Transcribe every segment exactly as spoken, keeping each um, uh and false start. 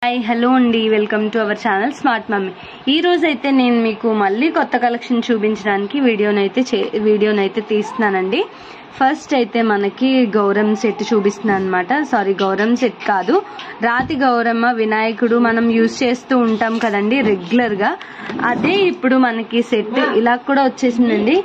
Hi hello అండి, welcome to our channel Smart Mummy. ఈ రోజు అయితే నేను మీకు మళ్ళీ కొత్త కలెక్షన్ చూపించడానికి వీడియోనైతే వీడియోనైతే తీస్తున్నానండి. ఫస్ట్ అయితే మనకి గౌరమ్మ సెట్ చూపిస్తున్నాను అనమాట. సారీ, గౌరమ్మ సెట్ కాదు, రాతి గౌరమ్మ వినాయకుడు మనం యూజ్ చేస్తూ ఉంటాం కదండి రెగ్యులర్ గా. అదే ఇప్పుడు మనకి సెట్ ఇలా కూడా వచ్చేసిందండి.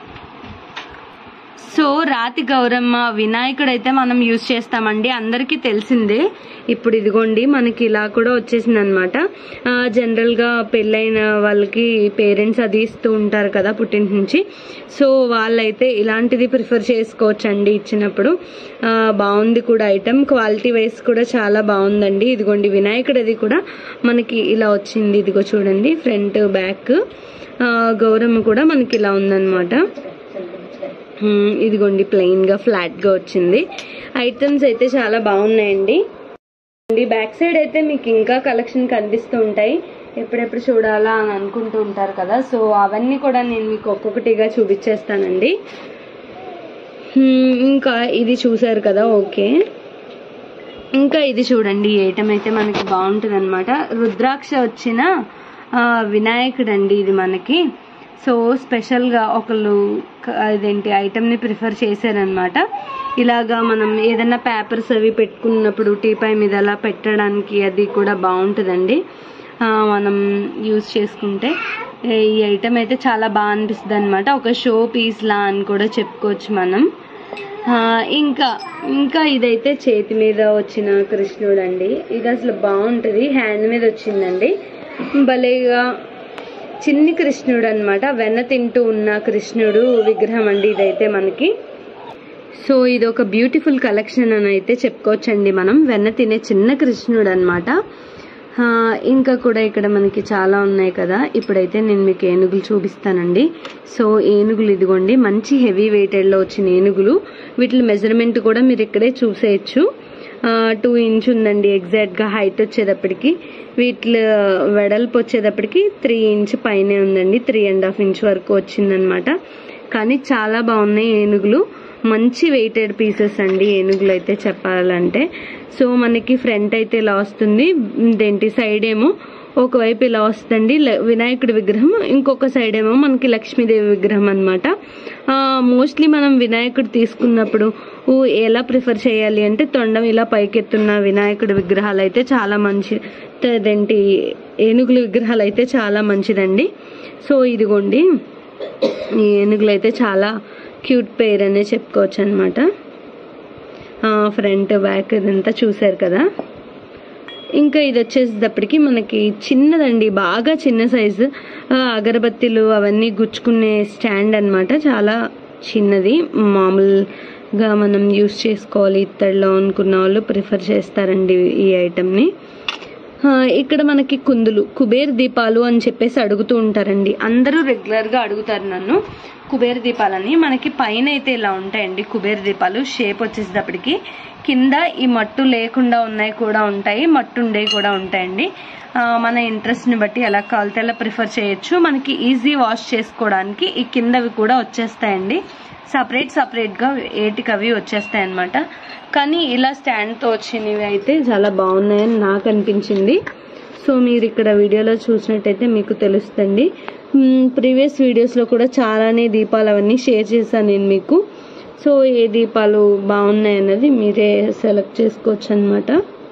సో రాతి గౌరమ్మ వినాయకుడు అయితే మనం యూజ్ చేస్తామండి, అందరికీ తెలిసిందే. ఇప్పుడు ఇదిగోండి మనకి ఇలా కూడా వచ్చేసింది అనమాట. జనరల్ గా పెళ్ళైన వాళ్ళకి పేరెంట్స్ అది ఇస్తూ ఉంటారు కదా పుట్టింటి నుంచి. సో వాళ్ళైతే ఇలాంటిది ప్రిఫర్ చేసుకోవచ్చు అండి ఇచ్చినప్పుడు. బాగుంది కూడా, ఐటమ్ క్వాలిటీ వైజ్ కూడా చాలా బాగుందండి. ఇదిగోండి వినాయకుడు అది కూడా మనకి ఇలా వచ్చింది. ఇదిగో చూడండి, ఫ్రంట్ బ్యాక్ గౌరమ్మ కూడా మనకి ఇలా ఉందన్నమాట. ఇదిగోండి ప్లెయిన్ గా ఫ్లాట్ గా వచ్చింది. ఐటమ్స్ అయితే చాలా బాగున్నాయండి. బ్యాక్ సైడ్ అయితే మీకు ఇంకా కలెక్షన్ కనిపిస్తూ ఉంటాయి, ఎప్పుడెప్పుడు చూడాలా అని అనుకుంటూ ఉంటారు కదా. సో అవన్నీ కూడా నేను మీకు ఒక్కొక్కటిగా చూపించేస్తానండి. ఇంకా ఇది చూసారు కదా, ఓకే. ఇంకా ఇది చూడండి, ఈ ఐటమ్ అయితే మనకి బాగుంటుంది అనమాట. రుద్రాక్ష వచ్చిన వినాయకుడు అండి ఇది మనకి. సో స్పెషల్ గా ఒకళ్ళు అదేంటి ఐటమ్ ని ప్రిఫర్ చేశారనమాట. ఇలాగా మనం ఏదైనా పేపర్స్ అవి పెట్టుకున్నప్పుడు టీపై మీద అలా పెట్టడానికి అది కూడా బాగుంటుందండి మనం యూజ్ చేసుకుంటే. ఈ ఐటమ్ అయితే చాలా బాగా అనిపిస్తుంది అనమాట, ఒక షో పీస్ లా అని కూడా చెప్పుకోవచ్చు మనం. ఇంకా ఇంకా ఇదైతే చేతి మీద వచ్చిన కృష్ణుడు అండి. ఇది అసలు బాగుంటుంది, హ్యాండ్ మీద వచ్చిందండి. భలేగా చిన్ని కృష్ణుడు అనమాట, వెన్న తింటూ ఉన్న కృష్ణుడు విగ్రహం అండి ఇదైతే మనకి. సో ఇది ఒక బ్యూటిఫుల్ కలెక్షన్ అని అయితే చెప్పుకోవచ్చండి మనం. వెన్న తినే చిన్న కృష్ణుడు అనమాట. ఇంకా కూడా ఇక్కడ మనకి చాలా ఉన్నాయి కదా. ఇప్పుడైతే నేను మీకు ఏనుగులు చూపిస్తానండి. సో ఏనుగులు ఇదిగోండి, మంచి హెవీ వెయిటెడ్ లో వచ్చిన ఏనుగులు. వీటి మెజర్మెంట్ కూడా మీరు ఇక్కడే చూసేయచ్చు. టూ ఇంచ్ ఉందండి ఎగ్జాక్ట్ గా హైట్ వచ్చేటప్పటికి. వీటి వెడల్పు వచ్చేటప్పటికి త్రీ ఇంచ్ పైనే ఉందండి, త్రీ అండ్ హాఫ్ ఇంచ్ వరకు వచ్చిందనమాట. కానీ చాలా బాగున్నాయి ఏనుగులు, మంచి వెయిటెడ్ పీసెస్ అండి ఏనుగులు అయితే చెప్పాలంటే. సో మనకి ఫ్రంట్ అయితే ఇలా వస్తుంది, దేంటి సైడ్ ఏమో ఒకవైపు ఇలా వస్తుందండి వినాయకుడి విగ్రహం, ఇంకొక సైడ్ ఏమో మనకి లక్ష్మీదేవి విగ్రహం అనమాట. మోస్ట్లీ మనం వినాయకుడు తీసుకున్నప్పుడు ఎలా ప్రిఫర్ చేయాలి అంటే తొండం ఇలా పైకెత్తున్న వినాయకుడి విగ్రహాలు అయితే చాలా మంచి, అదేంటి ఏనుగుల విగ్రహాలు అయితే చాలా మంచిదండి. సో ఇదిగోండి ఈ ఏనుగులు అయితే చాలా క్యూట్ పేర్ అనే చెప్పుకోవచ్చు అనమాట. ఫ్రంట్ బ్యాక్ ఇదంతా చూసారు కదా. ఇంకా ఇది వచ్చేసేటప్పటికి మనకి చిన్నదండి, బాగా చిన్న సైజు అగరబత్తీలు అవన్నీ గుచ్చుకునే స్టాండ్ అనమాట. చాలా చిన్నది, మామూలుగా మనం యూస్ చేసుకోవాలి ఇత్తడిలో అనుకున్న వాళ్ళు ప్రిఫర్ చేస్తారండి ఈ ఐటమ్ని. ఇక్కడ మనకి కుందులు, కుబేర్ దీపాలు అని చెప్పేసి అడుగుతూ ఉంటారండి అందరూ, రెగ్యులర్ గా అడుగుతారు నన్ను కుబేర్ దీపాలని. మనకి పైన అయితే ఇలా ఉంటాయండి కుబేర్ దీపాలు, షేప్ వచ్చేసేటప్పటికి. కింద ఈ మట్టు లేకుండా ఉన్నాయి కూడా ఉంటాయి, మట్టు ఉండే కూడా ఉంటాయండి. మన ఇంట్రెస్ట్ ని బట్టి ఎలా కావాలితే అలా ప్రిఫర్ చేయొచ్చు. మనకి ఈజీ వాష్ చేసుకోవడానికి ఈ కిందవి కూడా వచ్చేస్తాయండి, సపరేట్ సపరేట్ గా ఏటికి అవి వచ్చేస్తాయి అనమాట. కానీ ఇలా స్టాండ్ తో వచ్చినవి అయితే చాలా బాగున్నాయని నాకు అనిపించింది. సో మీరు ఇక్కడ వీడియోలో చూసినట్టయితే మీకు తెలుస్తుంది. ప్రీవియస్ వీడియోస్ లో కూడా చాలానే దీపాలు అవన్నీ షేర్ చేశాను నేను మీకు. సో ఏ దీపాలు బాగున్నాయి అన్నది మీరే సెలెక్ట్ చేసుకోవచ్చు అనమాట.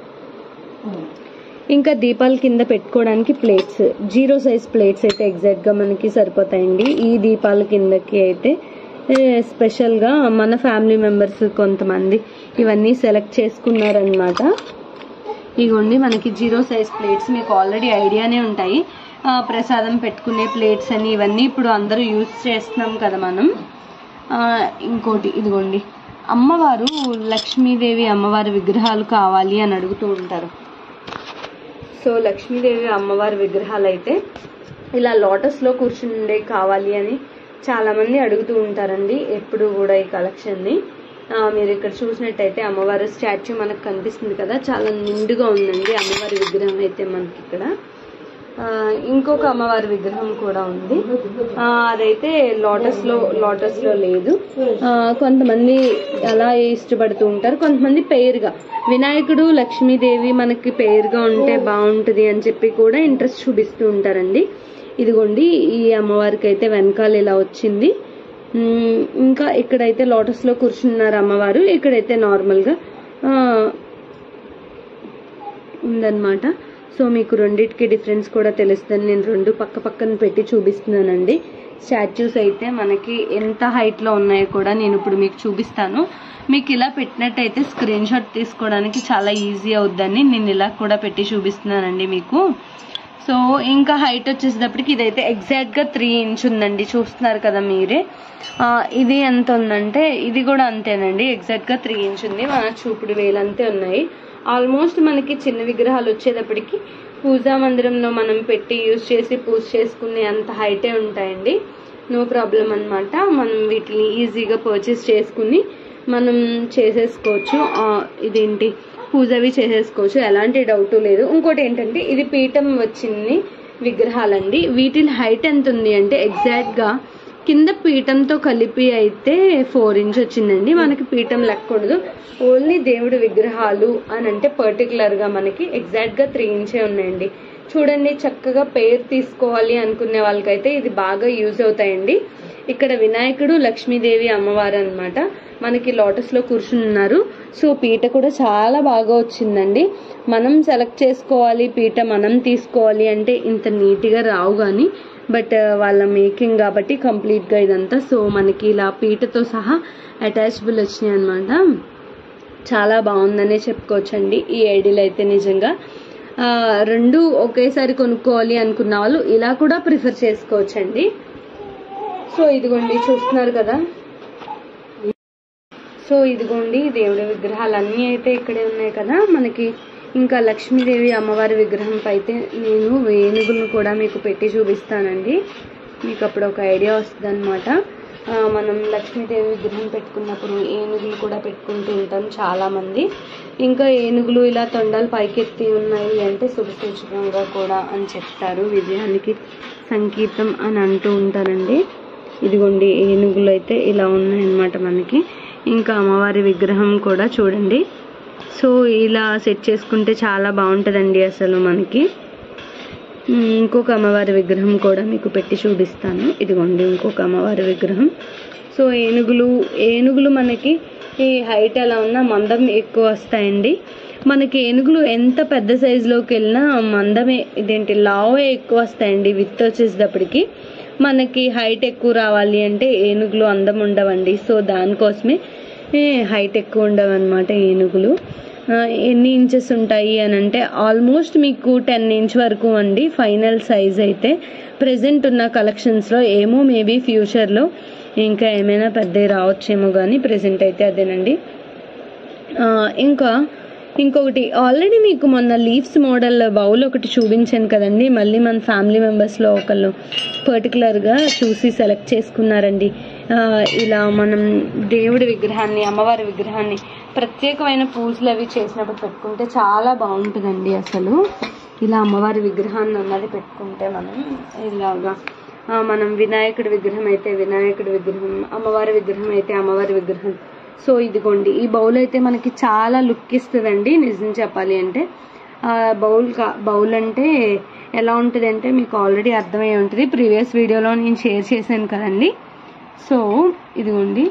ఇంకా దీపాల కింద పెట్టుకోవడానికి ప్లేట్స్, జీరో సైజ్ ప్లేట్స్ అయితే ఎగ్జాక్ట్ గా మనకి సరిపోతాయండి ఈ దీపాల కిందకి అయితే. స్పెషల్ గా మన ఫ్యామిలీ మెంబర్స్ కొంతమంది ఇవన్నీ సెలెక్ట్ చేసుకున్నారనమాట. ఇగోండి మనకి జీరో సైజ్ ప్లేట్స్, మీకు ఆల్రెడీ ఐడియానే ఉంటాయి. ప్రసాదం పెట్టుకునే ప్లేట్స్ అని ఇవన్నీ ఇప్పుడు అందరూ యూజ్ చేస్తున్నాం కదా మనం. ఇంకోటి ఇదిగోండి, అమ్మవారు లక్ష్మీదేవి అమ్మవారి విగ్రహాలు కావాలి అని అడుగుతూ ఉంటారు. సో లక్ష్మీదేవి అమ్మవారి విగ్రహాలు అయితే ఇలా లోటస్ లో కూర్చుండే కావాలి అని చాలా మంది అడుగుతూ ఉంటారండి ఎప్పుడు కూడా ఈ కలెక్షన్ ని. మీరు ఇక్కడ చూసినట్టయితే అమ్మవారి స్టాచ్యూ మనకు కనిపిస్తుంది కదా, చాలా నిండుగా ఉందండి అమ్మవారి విగ్రహం అయితే మనకి ఇక్కడ. ఇంకొక అమ్మవారి విగ్రహం కూడా ఉంది. అదైతే లోటస్ లో లోటస్ లో లేదు. కొంతమంది అలా ఇష్టపడుతూ ఉంటారు, కొంతమంది పేరుగా వినాయకుడు లక్ష్మీదేవి మనకి పేరుగా ఉంటే బాగుంటుంది అని చెప్పి కూడా ఇంట్రెస్ట్ చూపిస్తూ ఉంటారండి. ఇదిగోండి ఈ అమ్మవారికి అయితే వెనకాల ఇలా వచ్చింది. ఇంకా ఇక్కడైతే లోటస్ లో కూర్చున్నారు అమ్మవారు, ఇక్కడైతే నార్మల్ గా ఉందన్నమాట. సో మీకు రెండింటికి డిఫరెన్స్ కూడా తెలుస్తుంది. నేను రెండు పక్క పక్కన పెట్టి చూపిస్తున్నానండి. స్టాచ్యూస్ అయితే మనకి ఎంత హైట్ లో ఉన్నాయో కూడా నేను ఇప్పుడు మీకు చూపిస్తాను. మీకు ఇలా పెట్టినట్టయితే స్క్రీన్ షాట్ తీసుకోవడానికి చాలా ఈజీ అవుద్దని నేను ఇలా కూడా పెట్టి చూపిస్తున్నానండి మీకు. సో ఇంకా హైట్ వచ్చేసేటప్పటికి ఇదైతే ఎగ్జాక్ట్ గా త్రీ ఇంచ్ ఉందండి, చూస్తున్నారు కదా మీరే. ఇది ఎంత ఉందంటే ఇది కూడా అంతేనండి, ఎగ్జాక్ట్ గా త్రీ ఇంచ్ ఉంది. మన చూపుడు వేలంతే ఉన్నాయి. ఆల్మోస్ట్ మనకి చిన్న విగ్రహాలు వచ్చేటప్పటికి పూజా మందిరంలో మనం పెట్టి యూజ్ చేసి పూజ చేసుకునే అంత హైటే ఉంటాయండి. నో ప్రాబ్లం అనమాట. మనం వీటిని ఈజీగా పర్చేస్ చేసుకుని మనం చేసేసుకోవచ్చు. ఇదేంటి పూజవి చేసేసుకోవచ్చు, ఎలాంటి డౌట్ లేదు. ఇంకోటి ఏంటంటే ఇది పీఠం వచ్చింది విగ్రహాలండి. వీటి హైట్ ఎంత ఉంది అంటే ఎగ్జాక్ట్ గా కింద పీఠంతో కలిపి అయితే ఫోర్ ఇంచ్ వచ్చిందండి. మనకి పీఠం లెక్కకూడదు, ఓన్లీ దేవుడి విగ్రహాలు అని అంటే పర్టికులర్ గా మనకి ఎగ్జాక్ట్ గా త్రీ ఇంచే ఉన్నాయండి. చూడండి, చక్కగా పేరు తీసుకోవాలి అనుకునే వాళ్ళకైతే ఇది బాగా యూజ్ అవుతాయండి. ఇక్కడ వినాయకుడు లక్ష్మీదేవి అమ్మవారు అనమాట మనకి లోటస్ లో కూర్చున్నారు. సో పీట కూడా చాలా బాగా వచ్చిందండి. మనం సెలెక్ట్ చేసుకోవాలి పీట, మనం తీసుకోవాలి అంటే ఇంత నీట్ గా రావు కానీ, బట్ వాళ్ళ మేకింగ్ కాబట్టి కంప్లీట్ గా ఇదంతా. సో మనకి ఇలా పీటతో సహా అటాచబుల్ వచ్చినాయి అనమాట. చాలా బాగుందనే చెప్పుకోవచ్చండి ఈ ఐడియాలు అయితే. నిజంగా రెండు ఒకేసారి కొనుక్కోవాలి అనుకున్న వాళ్ళు ఇలా కూడా ప్రిఫర్ చేసుకోవచ్చండి. సో ఇదిగోండి చూస్తున్నారు కదా. సో ఇదిగోండి దేవుడి విగ్రహాలు అన్నీ అయితే ఇక్కడే ఉన్నాయి కదా మనకి. ఇంకా లక్ష్మీదేవి అమ్మవారి విగ్రహం అయితే నేను ఏనుగులను కూడా మీకు పెట్టి చూపిస్తానండి. మీకు అప్పుడు ఒక ఐడియా వస్తుంది అనమాట. మనం లక్ష్మీదేవి విగ్రహం పెట్టుకున్నప్పుడు ఏనుగులు కూడా పెట్టుకుంటూ ఉంటాం చాలా మంది. ఇంకా ఏనుగులు ఇలా తొండాలు పైకెత్తి ఉన్నాయి అంటే శుభసూచకంగా కూడా అని చెప్తారు, విజయానికి సంకేతం అని అంటూ ఉంటారండి. ఇదిగోండి ఏనుగులు అయితే ఇలా ఉన్నాయన్నమాట మనకి. ఇంకా అమ్మవారి విగ్రహం కూడా చూడండి. సో ఇలా సెట్ చేసుకుంటే చాలా బాగుంటుందండి అసలు మనకి. ఇంకొక అమ్మవారి విగ్రహం కూడా మీకు పెట్టి చూపిస్తాను. ఇదిగోండి ఇంకొక అమ్మవారి విగ్రహం. సో ఏనుగులు ఏనుగులు మనకి ఈ హైట్ ఎలా ఉన్నా మందం ఎక్కువ వస్తాయండి. మనకి ఏనుగులు ఎంత పెద్ద సైజులోకి వెళ్ళినా మందమే ఇదేంటి లావే ఎక్కువ వస్తాయండి. విత్ వచ్చేసేటప్పటికి మనకి హైట్ ఎక్కువ రావాలి అంటే ఏనుగులు అందం ఉండవండి. సో దానికోసమే హైట్ ఎక్కువ ఉండవు అనమాట ఏనుగులు. ఎన్ని ఇంచెస్ ఉంటాయి అని అంటే ఆల్మోస్ట్ మీకు టెన్ ఇంచ్ వరకు అండి ఫైనల్ సైజ్ అయితే. ప్రెజెంట్ ఉన్న కలెక్షన్స్లో ఏమో మేబీ ఫ్యూచర్లో ఇంకా ఏమైనా పెద్దవి రావచ్చేమో కానీ ప్రెజెంట్ అయితే అదేనండి. ఇంకా ఇంకొకటి ఆల్రెడీ మీకు మొన్న లీవ్స్ మోడల్ బౌల్ ఒకటి చూపించాను కదండి. మళ్ళీ మన ఫ్యామిలీ మెంబర్స్లో ఒకళ్ళు పర్టికులర్గా చూసి సెలెక్ట్ చేసుకున్నారండి. ఇలా మనం దేవుడి విగ్రహాన్ని అమ్మవారి విగ్రహాన్ని ప్రత్యేకమైన పూజలు అవి చేసినప్పుడు పెట్టుకుంటే చాలా బాగుంటుందండి అసలు. ఇలా అమ్మవారి విగ్రహాన్ని అన్నది పెట్టుకుంటే మనం ఇలాగా మనం వినాయకుడి విగ్రహం అయితే వినాయకుడి విగ్రహం, అమ్మవారి విగ్రహం అయితే అమ్మవారి విగ్రహం. సో ఇదిగోండి ఈ బౌల్ అయితే మనకి చాలా లుక్ ఇస్తుందండి నిజం చెప్పాలి అంటే. బౌల్ కా బౌల్ అంటే ఎలా ఉంటుంది అంటే మీకు ఆల్రెడీ అర్థమై ఉంటుంది, ప్రీవియస్ వీడియోలో నేను షేర్ చేశాను కదండి. సో ఇదిగోండి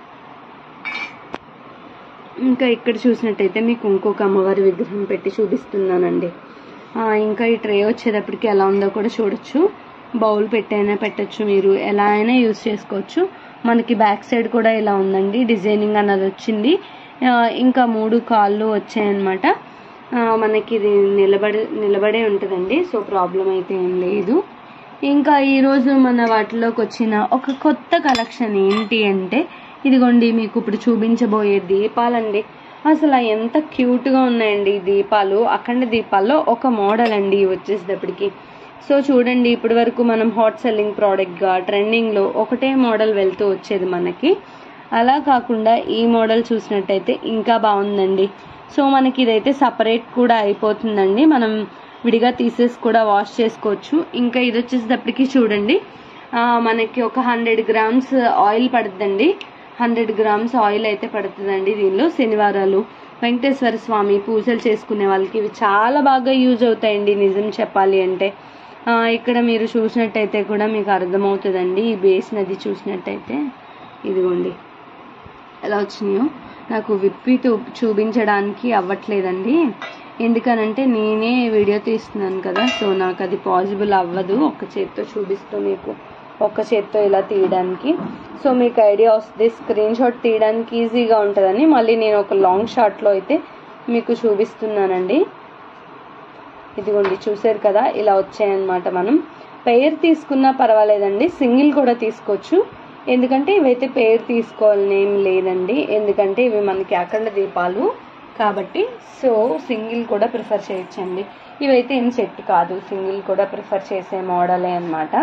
ఇంకా ఇక్కడ చూసినట్టయితే మీకు ఇంకొక అమ్మవారి విగ్రహం పెట్టి చూపిస్తున్నానండి. ఇంకా ఈ ట్రే వచ్చేటప్పటికి ఎలా ఉందో కూడా చూడొచ్చు. బౌల్ పెట్టైనా పెట్టచ్చు, మీరు ఎలా అయినా యూజ్ చేసుకోవచ్చు. మనకి బ్యాక్ సైడ్ కూడా ఇలా ఉందండి, డిజైనింగ్ అన్నది వచ్చింది. ఇంకా మూడు కాళ్ళు వచ్చాయన్నమాట. మనకి ఇది నిలబడి నిలబడే ఉంటుందండి. సో ప్రాబ్లం అయితే ఏం లేదు. ఇంకా ఈరోజు మన వాటిలోకి వచ్చిన ఒక కొత్త కలెక్షన్ ఏంటి అంటే ఇదిగోండి మీకు ఇప్పుడు చూపించబోయే దీపాలండి. అసలు ఎంత క్యూట్గా ఉన్నాయండి ఈ దీపాలు. అఖండ దీపాల్లో ఒక మోడల్ అండి వచ్చేసేటప్పటికి. సో చూడండి ఇప్పటి వరకు మనం హాట్ సెల్లింగ్ ప్రోడక్ట్గా ట్రెండింగ్లో ఒకటే మోడల్ వెళ్తూ వచ్చేది మనకి. అలా కాకుండా ఈ మోడల్ చూసినట్టయితే ఇంకా బాగుందండి. సో మనకి ఇదైతే సపరేట్ కూడా అయిపోతుందండి. మనం విడిగా తీసేసి కూడా వాష్ చేసుకోవచ్చు. ఇంకా ఇది వచ్చేసేటప్పటికి చూడండి మనకి ఒక హండ్రెడ్ గ్రామ్స్ ఆయిల్ పడుతుందండి. హండ్రెడ్ గ్రామ్స్ ఆయిల్ అయితే పడుతుందండి దీనిలో. శనివారాలు వెంకటేశ్వర స్వామి పూజలు చేసుకునే వాళ్ళకి ఇవి చాలా బాగా యూజ్ అవుతాయండి నిజం చెప్పాలి అంటే. ఇక్కడ మీరు చూసినట్టయితే కూడా మీకు అర్థమవుతుందండి. ఈ బేస్ నది చూసినట్టయితే ఇదిగోండి ఎలా వచ్చినాయో. నాకు విప్పి చూపించడానికి అవ్వట్లేదండి, ఎందుకనంటే నేనే వీడియో తీస్తున్నాను కదా, సో నాకు అది పాసిబుల్ అవ్వదు ఒక చేత్తో చూపిస్తూ మీకు ఒక్క చేత్తో ఇలా తీయడానికి. సో మీకు ఐడియా వస్తుంది, స్క్రీన్ షాట్ తీయడానికి ఈజీగా ఉంటుందని మళ్ళీ నేను ఒక లాంగ్ షాట్లో అయితే మీకు చూపిస్తున్నానండి. ఇదిగోండి చూసారు కదా ఇలా వచ్చాయన్నమాట. మనం పెయిర్ తీసుకున్నా పర్వాలేదండి, సింగిల్ కూడా తీసుకోవచ్చు. ఎందుకంటే ఇవైతే పెయిర్ తీసుకోవాలని ఏం లేదండి, ఎందుకంటే ఇవి మనకి అఖండ దీపాలు కాబట్టి. సో సింగిల్ కూడా ప్రిఫర్ చేయొచ్చండి. ఇవైతే ఏం సెట్ కాదు, సింగిల్ కూడా ప్రిఫర్ చేసే మోడలే అన్నమాట.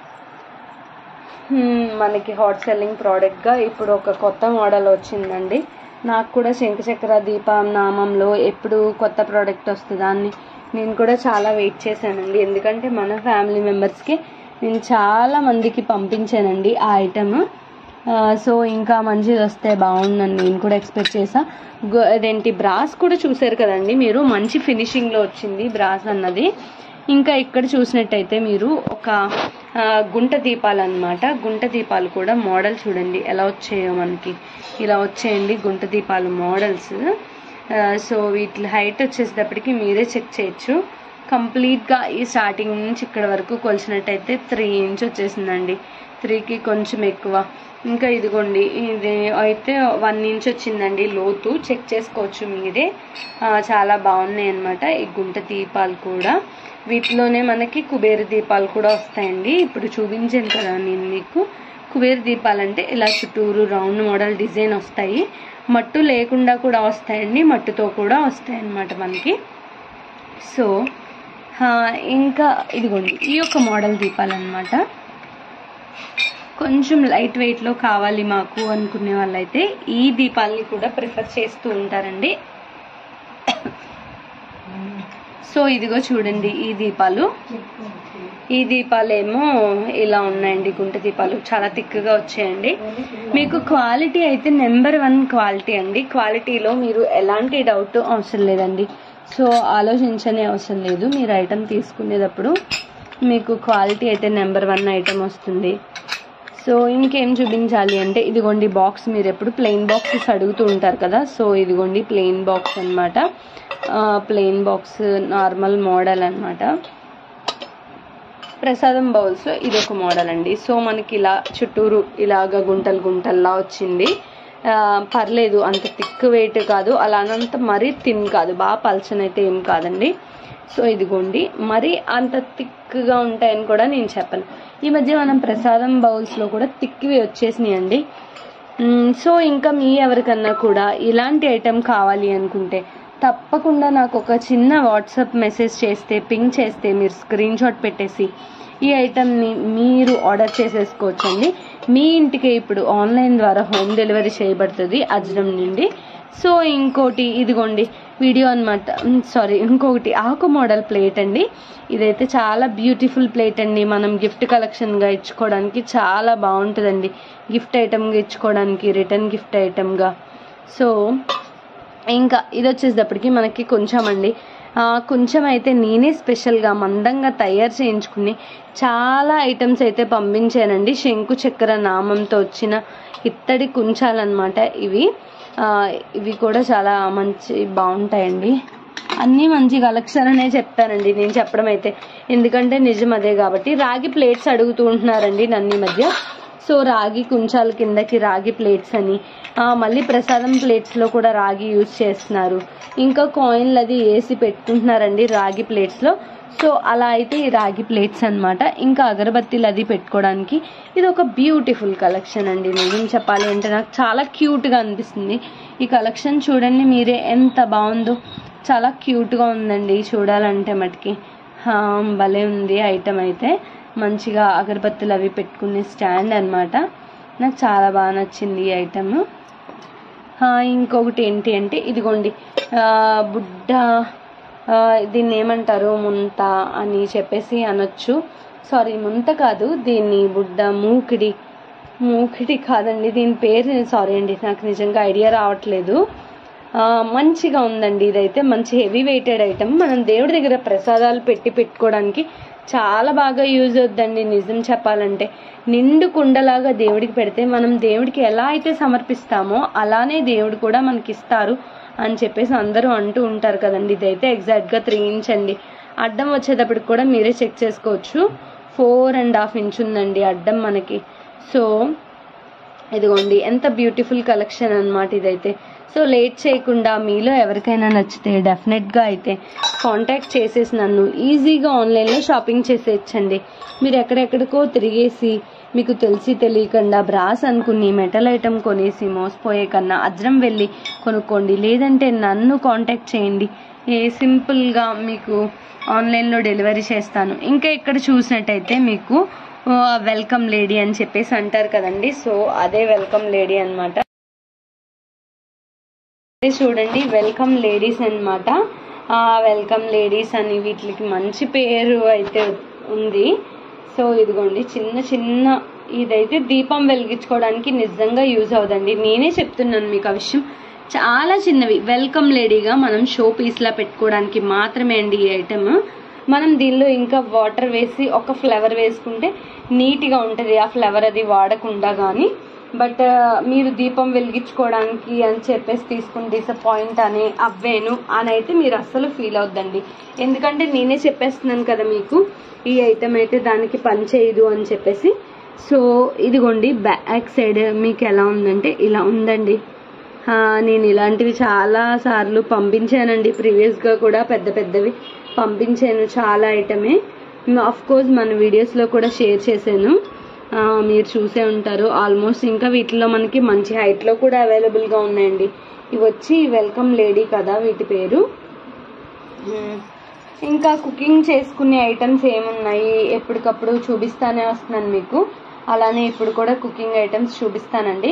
మనకి హాట్ సెల్లింగ్ ప్రోడక్ట్గా ఇప్పుడు ఒక కొత్త మోడల్ వచ్చిందండి. నాకు కూడా శంఖచక్ర దీపం నామంలో ఎప్పుడు కొత్త ప్రోడక్ట్ వస్తుందా అని నేను కూడా చాలా వెయిట్ చేశానండి. ఎందుకంటే మన ఫ్యామిలీ మెంబర్స్కి నేను చాలా మందికి పంపించానండి ఆ ఐటమ్. సో ఇంకా మంచిది వస్తే బాగుందని నేను కూడా ఎక్స్పెక్ట్ చేసా. అదేంటి బ్రాస్ కూడా చూసారు కదండి మీరు, మంచి ఫినిషింగ్లో వచ్చింది బ్రాస్ అన్నది. ఇంకా ఇక్కడ చూసినట్టయితే మీరు ఒక గుంట దీపాలు అన్నమాట. గుంట దీపాలు కూడా మోడల్ చూడండి ఎలా వచ్చాయో, మనకి ఇలా వచ్చాయండి గుంట దీపాలు మోడల్స్. సో వీటి హైట్ వచ్చేసేటప్పటికి మీరే చెక్ చేయొచ్చు. కంప్లీట్గా ఈ స్టార్టింగ్ నుంచి ఇక్కడ వరకు కొలిచినట్టయితే త్రీ ఇంచ్ వచ్చేసిందండి, త్రీకి కొంచెం ఎక్కువ. ఇంకా ఇదిగోండి ఇది అయితే వన్ ఇంచ్ వచ్చిందండి లోతు, చెక్ చేసుకోవచ్చు మీరే. చాలా బాగున్నాయి అన్నమాట ఈ గుంట దీపాలు కూడా. వీటిలోనే మనకి కుబేర దీపాలు కూడా వస్తాయండి. ఇప్పుడు చూపించాను కదా నేను మీకు, కుబేర దీపాలు అంటే ఇలా చుట్టూరు రౌండ్ మోడల్ డిజైన్ వస్తాయి. మట్టు లేకుండా కూడా వస్తాయండి, మట్టుతో కూడా వస్తాయి అన్నమాట మనకి. సో ఇంకా ఇదిగోండి ఈ యొక్క మోడల్ దీపాలు అన్నమాట. కొంచెం లైట్ వెయిట్లో కావాలి మాకు అనుకునే వాళ్ళైతే ఈ దీపాలని కూడా ప్రిఫర్ చేస్తూ ఉంటారండి. సో ఇదిగో చూడండి ఈ దీపాలు, ఈ దీపాలు ఏమో ఇలా ఉన్నాయండి గుంట దీపాలు, చాలా థిక్గా వచ్చాయండి. మీకు క్వాలిటీ అయితే నెంబర్ వన్ క్వాలిటీ అండి. క్వాలిటీలో మీరు ఎలాంటి డౌట్ అవసరం లేదండి. సో ఆలోచించనే అవసరం లేదు, మీరు ఐటమ్ తీసుకునేటప్పుడు మీకు క్వాలిటీ అయితే నెంబర్ వన్ ఐటమ్ వస్తుంది. సో ఇంకేం చూపించాలి అంటే ఇదిగోండి బాక్స్, మీరు ఎప్పుడు ప్లెయిన్ బాక్సెస్ అడుగుతూ ఉంటారు కదా, సో ఇదిగోండి ప్లెయిన్ బాక్స్ అన్నమాట. ప్లెయిన్ బాక్స్ నార్మల్ మోడల్ అన్నమాట. ప్రసాదం బౌల్స్లో ఇది ఒక మోడల్ అండి. సో మనకి ఇలా చుట్టూరు ఇలాగ గుంటలు గుంటల్లా వచ్చింది. పర్లేదు, అంత థిక్ వెయిట్ కాదు, అలానంత మరీ థిన్ కాదు, బాగా పల్చనైతే ఏం కాదండి. సో ఇదిగోండి మరి అంత థిక్గా ఉంటాయని కూడా నేను చెప్పను. ఈ మధ్య మనం ప్రసాదం బౌల్స్లో కూడా థిక్వి వచ్చేసినాయండి. సో ఇంకా మీ ఎవరికన్నా కూడా ఇలాంటి ఐటెం కావాలి అనుకుంటే తప్పకుండా నాకు ఒక చిన్న వాట్సాప్ మెసేజ్ చేస్తే, పింగ్ చేస్తే మీరు స్క్రీన్ షాట్ పెట్టేసి ఈ ఐటెంని మీరు ఆర్డర్ చేసేసుకోవచ్చండి. మీ ఇంటికి ఇప్పుడు ఆన్లైన్ ద్వారా హోమ్ డెలివరీ చేయబడుతుంది అజ్రం నుండి. సో ఇంకోటి ఇదిగోండి వీడియో అనమాట, సారీ ఇంకొకటి ఆకు మోడల్ ప్లేట్ అండి. ఇదైతే చాలా బ్యూటిఫుల్ ప్లేట్ అండి. మనం గిఫ్ట్ కలెక్షన్గా ఇచ్చుకోవడానికి చాలా బాగుంటుందండి, గిఫ్ట్ ఐటమ్గా ఇచ్చుకోవడానికి, రిటర్న్ గిఫ్ట్ ఐటమ్గా. సో ఇంకా ఇది వచ్చేటప్పటికి మనకి కొంచెం అండి, కొంచెం అయితే నేనే స్పెషల్గా మందంగా తయారు చేయించుకుని చాలా ఐటమ్స్ అయితే పంపించానండి. శంకు చక్ర నామంతో వచ్చిన ఇత్తడి కుంచాలన్నమాట ఇవి. ఇవి కూడా చాలా మంచి బాగుంటాయండి. అన్నీ మంచి కలెక్షన్ అనే చెప్తానండి నేను చెప్పడం అయితే, ఎందుకంటే నిజం అదే కాబట్టి. రాగి ప్లేట్స్ అడుగుతూ ఉంటున్నారండి నన్ను ఈ మధ్య. సో రాగి కుంచాల కిందకి రాగి ప్లేట్స్ అని, మళ్ళీ ప్రసాదం ప్లేట్స్లో కూడా రాగి యూజ్ చేస్తున్నారు. ఇంకా కాయిన్లు అది వేసి పెట్టుకుంటున్నారండి రాగి ప్లేట్స్లో. సో అలా అయితే ఈ రాగి ప్లేట్స్ అన్నమాట. ఇంకా అగరబత్తీలు అది పెట్టుకోవడానికి ఇది ఒక బ్యూటిఫుల్ కలెక్షన్ అండి. నిజం చెప్పాలి అంటే నాకు చాలా క్యూట్గా అనిపిస్తుంది ఈ కలెక్షన్. చూడండి మీరే ఎంత బాగుందో, చాలా క్యూట్గా ఉందండి చూడాలంటే మటుకి. భలే ఉంది ఐటమ్ అయితే, మంచిగా అగరబత్తులు అవి పెట్టుకునే స్టాండ్ అన్నమాట. నాకు చాలా బాగా నచ్చింది ఈ ఐటమ్. ఇంకొకటి ఏంటి అంటే ఇదిగోండి బుడ్డ దీన్ని ఏమంటారు, ముంత అని చెప్పేసి అనొచ్చు. సారీ, ముంత కాదు, దీన్ని బుడ్డ మూకిడి మూకిడి కాదండి దీని పేరు, సారీ అండి నాకు నిజంగా ఐడియా రావట్లేదు. మంచిగా ఉందండి. ఇదైతే మంచి హెవీ వెయిటెడ్ ఐటమ్. మనం దేవుడి దగ్గర ప్రసాదాలు పెట్టి పెట్టుకోవడానికి చాలా బాగా యూజ్ అవుద్దండి. నిజం చెప్పాలంటే నిండు కుండలాగా దేవుడికి పెడితే మనం దేవుడికి ఎలా అయితే సమర్పిస్తామో అలానే దేవుడు కూడా మనకి ఇస్తారు అని చెప్పేసి అందరూ అంటూ ఉంటారు కదండి. ఇదైతే ఎగ్జాక్ట్గా త్రీ ఇంచ్ అండి. అడ్డం వచ్చేటప్పటికి కూడా మీరే చెక్ చేసుకోవచ్చు. ఫోర్ అండ్ హాఫ్ ఇంచ్ ఉందండి అడ్డం మనకి. సో ఇదిగోండి ఎంత బ్యూటిఫుల్ కలెక్షన్ అనమాట ఇదైతే. సో లేట్ చేయకుండా మీలో ఎవరికైనా నచ్చితే డెఫినెట్గా అయితే కాంటాక్ట్ చేసేసి నన్ను ఈజీగా ఆన్లైన్లో షాపింగ్ చేసేయచ్చండి. మీరు ఎక్కడెక్కడికో తిరిగేసి మీకు తెలిసి తెలియకుండా బ్రాస్ అనుకుని మెటల్ ఐటమ్ కొనేసి మోసపోయే కన్నా అజ్రం వెళ్ళి కొనుక్కోండి. లేదంటే నన్ను కాంటాక్ట్ చేయండి, ఏ సింపుల్గా మీకు ఆన్లైన్లో డెలివరీ చేస్తాను. ఇంకా ఇక్కడ చూసినట్టయితే మీకు వెల్కమ్ లేడీ అని చెప్పేసి అంటారు కదండి. సో అదే వెల్కమ్ లేడీ అనమాట. చూడండి వెల్కమ్ లేడీస్ అనమాట. వెల్కమ్ లేడీస్ అని వీటికి మంచి పేరు అయితే ఉంది. సో ఇదిగోండి చిన్న చిన్న ఇదైతే దీపం వెలిగించుకోవడానికి నిజంగా యూజ్ అవుదండి. నేనే చెప్తున్నాను మీకు ఆ విషయం. చాలా చిన్నవి వెల్కమ్ లేడీగా మనం షో పీస్లా పెట్టుకోవడానికి మాత్రమే అండి ఈ ఐటమ్. మనం దీనిలో ఇంకా వాటర్ వేసి ఒక ఫ్లేవర్ వేసుకుంటే నీట్గా ఉంటుంది ఆ ఫ్లేవర్ అది వాడకుండా. కానీ బట్ మీరు దీపం వెలిగించుకోవడానికి అని చెప్పేసి తీసుకుని డిసప్పాయింట్ అని అవ్వేను అని అయితే మీరు అస్సలు ఫీల్ అవుద్దండి. ఎందుకంటే నేనే చెప్పేస్తున్నాను కదా మీకు ఈ ఐటమ్ అయితే దానికి పని చేయదు అని చెప్పేసి. సో ఇదిగోండి బ్యాక్ సైడ్ మీకు ఎలా ఉందంటే ఇలా ఉందండి. నేను ఇలాంటివి చాలా సార్లు పంపించానండి, ప్రీవియస్గా కూడా పెద్ద పెద్దవి పంపించాను చాలా ఐటమే. ఆఫ్ కోర్స్ మన వీడియోస్లో కూడా షేర్ చేశాను, మీరు చూసే ఉంటారు ఆల్మోస్ట్. ఇంకా వీటిలో మనకి మంచి హైట్లో కూడా అవైలబుల్గా ఉన్నాయండి. ఇవి వచ్చి వెల్కమ్ లేడీ కదా వీటి పేరు. ఇంకా కుకింగ్ చేసుకునే ఐటమ్స్ ఏమున్నాయి ఎప్పటికప్పుడు చూపిస్తానే వస్తున్నాను మీకు. అలానే ఇప్పుడు కూడా కుకింగ్ ఐటమ్స్ చూపిస్తానండి.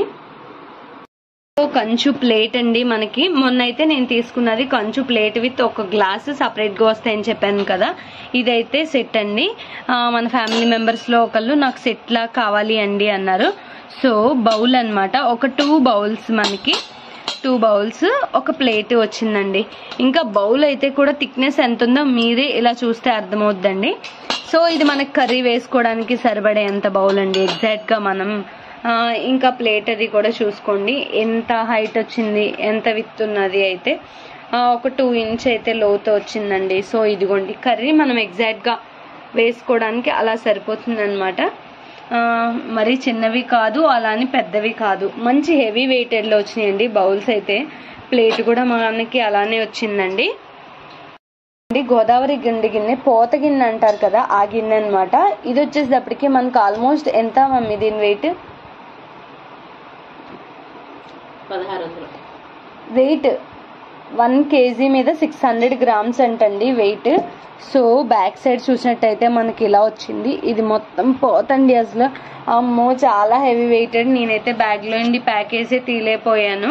కంచు ప్లేట్ అండి మనకి. మొన్న అయితే నేను తీసుకున్నది కంచు ప్లేట్ విత్ ఒక గ్లాస్ సపరేట్ గా వస్తాయని చెప్పాను కదా. ఇదైతే సెట్ అండి. మన ఫ్యామిలీ మెంబర్స్ లో ఒకళ్ళు నాకు సెట్ లా కావాలి అండి అన్నారు. సో బౌల్ అన్నమాట. ఒక టూ బౌల్స్ మనకి టూ బౌల్స్ ఒక ప్లేట్ వచ్చిందండి. ఇంకా బౌల్ అయితే కూడా థిక్నెస్ ఎంత ఉందో మీరే ఇలా చూస్తే అర్థమవుద్దండి. సో ఇది మనకి కర్రీ వేసుకోవడానికి సరిపడే ఎంత బౌల్ అండి ఎగ్జాక్ట్ గా. మనం ఇంకా ప్లేట్ అది కూడా చూసుకోండి ఎంత హైట్ వచ్చింది, ఎంత విత్ ఉన్నది అయితే ఒక టూ ఇంచ్ అయితే లోతు వచ్చిందండి. సో ఇదిగోండి కర్రీ మనం ఎగ్జాక్ట్ గా వేసుకోవడానికి అలా సరిపోతుంది అనమాట. మరి చిన్నవి కాదు అలానే పెద్దవి కాదు, మంచి హెవీ వెయిటెడ్ లో వచ్చినాయండి బౌల్స్ అయితే. ప్లేట్ కూడా మనకి అలానే వచ్చిందండి. గోదావరి గిన్నె గిన్నె పోత గిన్నె అంటారు కదా ఆ గిన్నె అనమాట. ఇది వచ్చేటప్పటికి మనకు ఆల్మోస్ట్ ఎంత మమ్మీ దీని వెయిట్? వెయిట్ వన్ కేజీ మీద సిక్స్ హండ్రెడ్ గ్రామ్స్ అంటండి వెయిట్. సో బ్యాక్ సైడ్ చూసినట్టయితే మనకి ఇలా వచ్చింది. ఇది మొత్తం పోతండి అసలు. అమ్మో చాలా హెవీ వెయిటెడ్. నేనైతే బ్యాగ్లో నుండి ప్యాకేజీ తీలేపోయాను,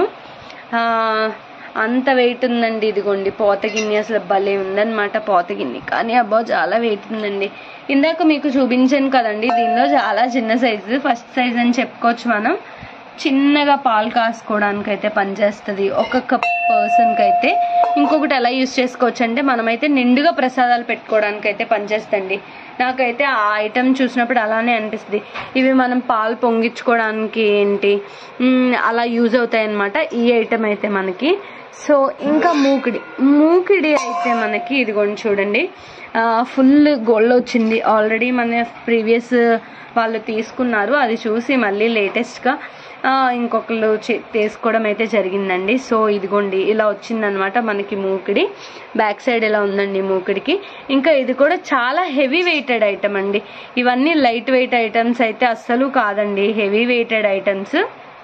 అంత వెయిట్ ఉందండి. ఇదిగోండి పోత గిన్నె అసలు భలే ఉందన్నమాట పోత గిన్నె. కానీ అబ్బో చాలా వెయిట్ ఉందండి. ఇందాక మీకు చూపించాను కదండి దీనిలో చాలా చిన్న సైజు, ఫస్ట్ సైజ్ అని చెప్పుకోవచ్చు మనం. చిన్నగా పాలు కాసుకోవడానికి అయితే పనిచేస్తుంది ఒక్కొక్క పర్సన్కి అయితే. ఇంకొకటి ఎలా యూజ్ చేసుకోవచ్చు అంటే మనమైతే నిండుగా ప్రసాదాలు పెట్టుకోవడానికి అయితే పనిచేస్తుంది. నాకైతే ఆ ఐటమ్ చూసినప్పుడు అలానే అనిపిస్తుంది. ఇవి మనం పాలు పొంగించుకోవడానికి ఏంటి అలా యూజ్ అవుతాయి అన్నమాట ఈ ఐటమ్ అయితే మనకి. సో ఇంకా మూకిడి మూకిడి అయితే మనకి ఇదిగోండి చూడండి ఫుల్ గోల్డ్ వచ్చింది. ఆల్రెడీ మన ప్రీవియస్ వాళ్ళు తీసుకున్నారు, అది చూసి మళ్ళీ లేటెస్ట్గా ఇంకొకళ్ళు తీసుకోవడం అయితే జరిగిందండి. సో ఇదిగోండి ఇలా వచ్చిందనమాట మనకి మూకిడి. బ్యాక్ సైడ్ ఇలా ఉందండి మూకిడికి. ఇంకా ఇది కూడా చాలా హెవీ వెయిటెడ్ ఐటమ్ అండి. ఇవన్నీ లైట్ వెయిట్ ఐటమ్స్ అయితే అస్సలు కాదండి, హెవీ వెయిటెడ్ ఐటమ్స్.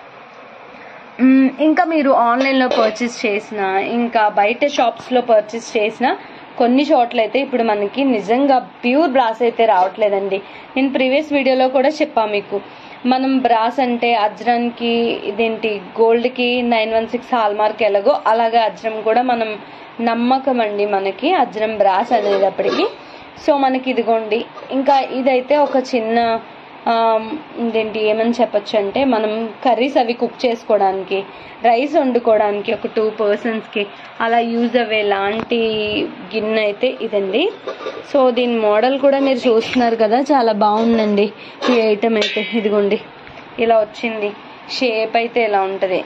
ఇంకా మీరు ఆన్లైన్లో పర్చేస్ చేసిన ఇంకా బయట షాప్స్లో పర్చేస్ చేసిన కొన్ని చోట్ల అయితే ఇప్పుడు మనకి నిజంగా ప్యూర్ బ్రాస్ అయితే రావట్లేదండి. నేను ప్రీవియస్ వీడియోలో కూడా చెప్పా మీకు, మనం బ్రాస్ అంటే అజ్రాన్కి ఇదేంటి గోల్డ్కి nine one six hallmark ఎలాగో అలాగే అజ్రం కూడా మనం నమ్మకం అండి మనకి అజ్రం బ్రాస్ అనేటప్పటికి. సో మనకి ఇదిగోండి. ఇంకా ఇదైతే ఒక చిన్న ఇదేంటి ఏమని చెప్పచ్చు అంటే మనం కర్రీస్ అవి కుక్ చేసుకోవడానికి, రైస్ వండుకోవడానికి ఒక టూ పర్సన్స్కి అలా యూజ్ అవ్వే లాంటి గిన్నె అయితే ఇదండి. సో దీని మోడల్ కూడా మీరు చూస్తున్నారు కదా, చాలా బాగుందండి ఈ ఐటమ్ అయితే. ఇదిగోండి ఇలా వచ్చింది, షేప్ అయితే ఇలా ఉంటుంది.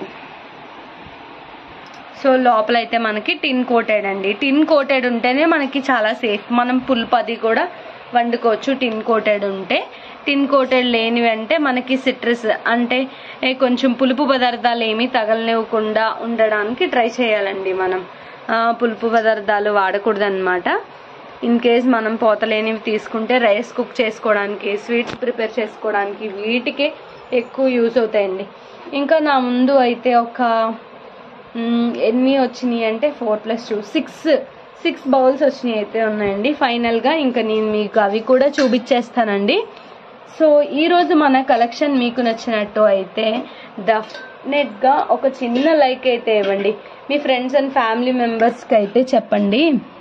సో లోపల అయితే మనకి టిన్ కోటెడ్ అండి. టిన్ కోటెడ్ ఉంటేనే మనకి చాలా సేఫ్, మనం పులుపు అది కూడా వండుకోవచ్చు టిన్ కోటెడ్ ఉంటే. టిన్ కోటెడ్ లేనివి అంటే మనకి సిట్రస్ అంటే కొంచెం పులుపు పదార్థాలు ఏమీ తగలనివ్వకుండా ఉండడానికి ట్రై చేయాలండి మనం. పులుపు పదార్థాలు వాడకూడదు అనమాట. ఇన్ కేస్ మనం పోతలేనివి తీసుకుంటే రైస్ కుక్ చేసుకోవడానికి, స్వీట్స్ ప్రిపేర్ చేసుకోవడానికి వీటికే ఎక్కువ యూజ్ అవుతాయండి. ఇంకా నా ముందు అయితే ఒక ఎన్ని వచ్చినాయి అంటే four plus two six six bowls వచ్చినాయి అయితే ఉన్నాయండి ఫైనల్గా. ఇంకా నేను మీకు అవి కూడా చూపించేస్తానండి. సో ఈరోజు మన కలెక్షన్ మీకు నచ్చినట్టు అయితే డెఫినెట్గా ఒక చిన్న లైక్ అయితే ఇవ్వండి. మీ ఫ్రెండ్స్ అండ్ ఫ్యామిలీ మెంబర్స్కి అయితే చెప్పండి.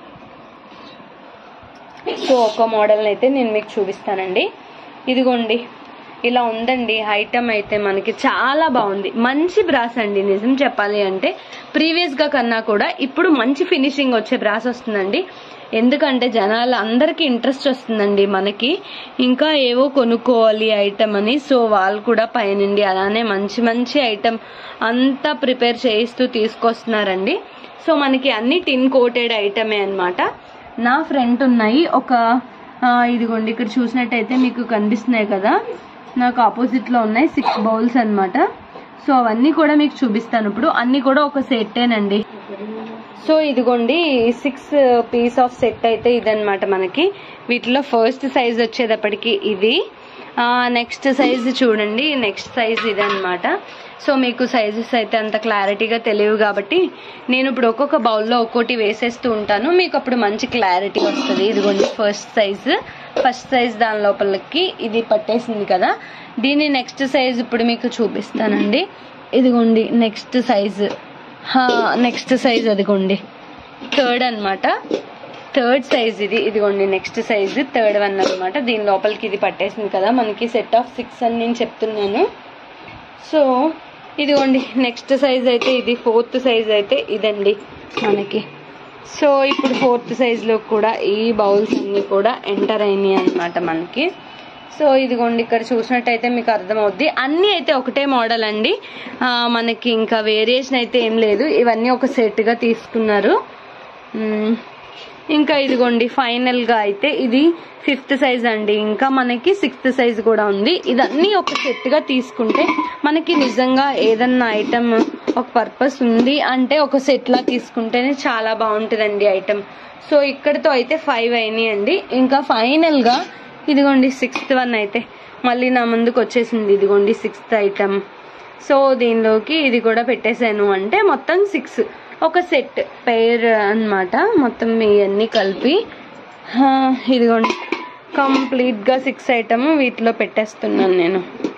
సో ఒక మోడల్ని అయితే నేను మీకు చూపిస్తానండి. ఇదిగోండి ఇలా ఉందండి ఐటమ్ అయితే. మనకి చాలా బాగుంది, మంచి బ్రాస్ అండి. నిజం చెప్పాలి అంటే ప్రీవియస్ గా కన్నా కూడా ఇప్పుడు మంచి ఫినిషింగ్ వచ్చే బ్రాస్ వస్తుందండి. ఎందుకంటే జనాలు అందరికి ఇంట్రెస్ట్ వస్తుందండి మనకి, ఇంకా ఏవో కొనుక్కోవాలి ఐటమ్ అని. సో వాళ్ళు కూడా పైనండి అలానే మంచి మంచి ఐటమ్ అంతా ప్రిపేర్ చేయిస్తూ తీసుకొస్తున్నారండి. సో మనకి అన్ని టిన్ కోటెడ్ ఐటమే అనమాట. నా ఫ్రంట్ ఉన్నాయి ఒక ఇదిగోండి ఇక్కడ చూసినట్టయితే మీకు కనిపిస్తున్నాయి కదా, నాకు ఆపోజిట్ లో ఉన్నాయి సిక్స్ బౌల్స్ అనమాట. సో అవన్నీ కూడా మీకు చూపిస్తాను ఇప్పుడు. అన్ని కూడా ఒక సెట్టేనండి. సో ఇదిగోండి సిక్స్ పీస్ ఆఫ్ సెట్ అయితే ఇదనమాట మనకి. వీటిలో ఫస్ట్ సైజ్ వచ్చేటప్పటికి ఇది, నెక్స్ట్ సైజ్ చూడండి, నెక్స్ట్ సైజ్ ఇదనమాట. సో మీకు సైజెస్ అయితే అంత క్లారిటీగా తెలియవు కాబట్టి నేను ఇప్పుడు ఒక్కొక్క బౌల్లో ఒక్కోటి వేసేస్తూ ఉంటాను, మీకు అప్పుడు మంచి క్లారిటీ వస్తుంది. ఇదిగోండి ఫస్ట్ సైజ్ ఫస్ట్ సైజ్ దాని లోపలికి ఇది పట్టేసింది కదా, దీని నెక్స్ట్ సైజ్ ఇప్పుడు మీకు చూపిస్తానండి. ఇదిగోండి నెక్స్ట్ సైజ్, నెక్స్ట్ సైజ్ అదిగోండి థర్డ్ అనమాట, థర్డ్ సైజ్ ఇది. ఇదిగోండి నెక్స్ట్ సైజ్ థర్డ్ వన్ అనమాట. దీని లోపలికి ఇది పట్టేసింది కదా, మనకి సెట్ ఆఫ్ సిక్స్ అని నేను చెప్తున్నాను. సో ఇదిగోండి నెక్స్ట్ సైజ్ అయితే ఇది, ఫోర్త్ సైజ్ అయితే ఇదండి మనకి. సో ఇప్పుడు ఫోర్త్ సైజ్లో కూడా ఈ బౌల్స్ అన్నీ కూడా ఎంటర్ అయినాయి అనమాట మనకి. సో ఇదిగోండి ఇక్కడ చూసినట్టయితే మీకు అర్థమవుద్ది, అన్నీ అయితే ఒకటే మోడల్ అండి మనకి, ఇంకా వేరియేషన్ అయితే ఏం లేదు. ఇవన్నీ ఒక సెట్గా తీసుకున్నారు. ఇంకా ఇదిగోండి ఫైనల్గా అయితే ఇది ఫిఫ్త్ సైజ్ అండి, ఇంకా మనకి సిక్స్త్ సైజ్ కూడా ఉంది. ఇదన్నీ ఒక సెట్గా తీసుకుంటే మనకి నిజంగా ఏదన్నా ఐటమ్ ఒక పర్పస్ ఉంది అంటే ఒక సెట్లా తీసుకుంటేనే చాలా బాగుంటుందండి ఐటమ్. సో ఇక్కడతో అయితే ఫైవ్ అయినాయి అండి. ఇంకా ఫైనల్గా ఇదిగోండి సిక్స్త్ వన్ అయితే మళ్ళీ నా ముందుకు వచ్చేసింది. ఇదిగోండి సిక్స్త్ ఐటమ్. సో దీనిలోకి ఇది కూడా పెట్టేశాను అంటే మొత్తం సిక్స్, ఒక సెట్ పెయిర్ అన్నమాట మొత్తం ఇవన్నీ కలిపి. ఇదిగోండి కంప్లీట్గా సిక్స్ ఐటమ్ వీటిలో పెట్టేస్తున్నాను నేను.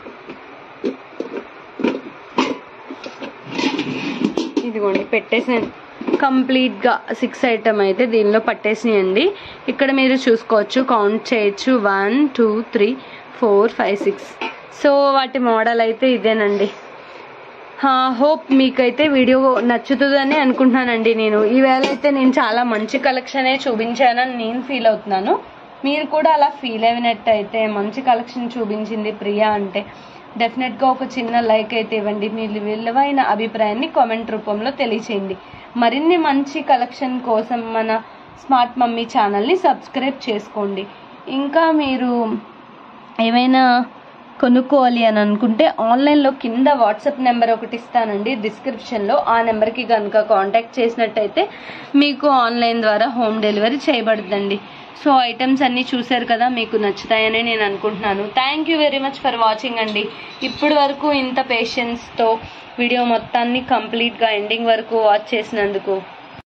ఇదిగోండి పెట్టేసాను కంప్లీట్గా సిక్స్ ఐటమ్ అయితే దీనిలో పట్టేసినాయండి. ఇక్కడ మీరు చూసుకోవచ్చు, కౌంట్ చేయొచ్చు, one two three four five six. So వాటి మోడల్ అయితే ఇదేనండి. హోప్ మీకైతే వీడియో నచ్చుతుందని అనుకుంటున్నానండి. నేను ఈవేళ అయితే నేను చాలా మంచి కలెక్షనే చూపించానని నేను ఫీల్ అవుతున్నాను. మీరు కూడా అలా ఫీల్ అయినట్టయితే మంచి కలెక్షన్ చూపించింది ప్రియా అంటే డెఫినెట్గా ఒక చిన్న లైక్ అయితే ఇవ్వండి. మీ విలువైన అభిప్రాయాన్ని కామెంట్ రూపంలో తెలియచేయండి. మరిన్ని మంచి కలెక్షన్ కోసం మన స్మార్ట్ మమ్మీ ఛానల్ని సబ్స్క్రైబ్ చేసుకోండి. ఇంకా మీరు ఏమైనా కొనుక్కోవాలి అని అనుకుంటే ఆన్లైన్లో కింద వాట్సాప్ నెంబర్ ఒకటి ఇస్తానండి డిస్క్రిప్షన్లో. ఆ నెంబర్కి కనుక కాంటాక్ట్ చేసినట్టయితే మీకు ఆన్లైన్ ద్వారా హోమ్ డెలివరీ చేయబడుతుందండి. సో ఐటమ్స్ అన్నీ చూసారు కదా, మీకు నచ్చుతాయని నేను అనుకుంటున్నాను. Thank you very much for watching అండి. ఇప్పటి వరకు ఇంత పేషెన్స్తో వీడియో మొత్తాన్ని కంప్లీట్గా ఎండింగ్ వరకు వాచ్ చేసినందుకు